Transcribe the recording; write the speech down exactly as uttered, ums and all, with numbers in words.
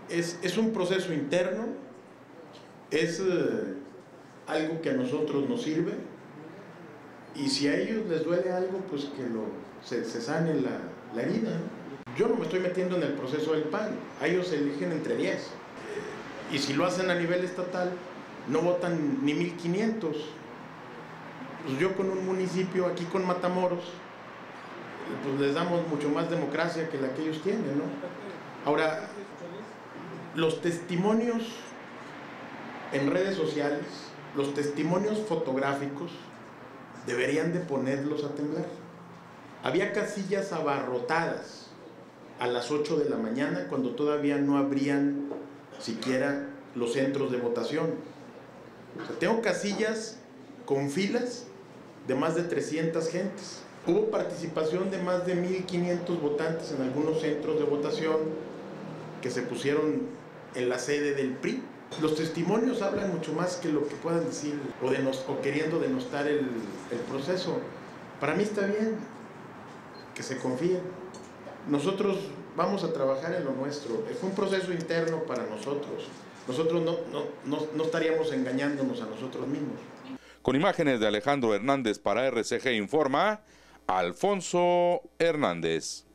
es, es un proceso interno, es eh, algo que a nosotros nos sirve, y si a ellos les duele algo, pues que lo, se, se sane la, la herida, ¿no? Yo no me estoy metiendo en el proceso del P A N, a ellos eligen entre diez, y si lo hacen a nivel estatal, no votan ni mil quinientos. Pues yo con un municipio, aquí con Matamoros, pues les damos mucho más democracia que la que ellos tienen, ¿no? Ahora, los testimonios en redes sociales, los testimonios fotográficos, deberían de ponerlos a temblar. Había casillas abarrotadas a las ocho de la mañana cuando todavía no abrían siquiera los centros de votación. O sea, tengo casillas con filas de más de trescientas gentes. Hubo participación de más de mil quinientos votantes en algunos centros de votación que se pusieron en la sede del P R I. Los testimonios hablan mucho más que lo que puedan decir o, denos, o queriendo denostar el, el proceso. Para mí está bien que se confíen. Nosotros vamos a trabajar en lo nuestro. Fue un proceso interno para nosotros. Nosotros no, no, no, no estaríamos engañándonos a nosotros mismos. Con imágenes de Alejandro Hernández para R C G Informa, Alfonso Hernández.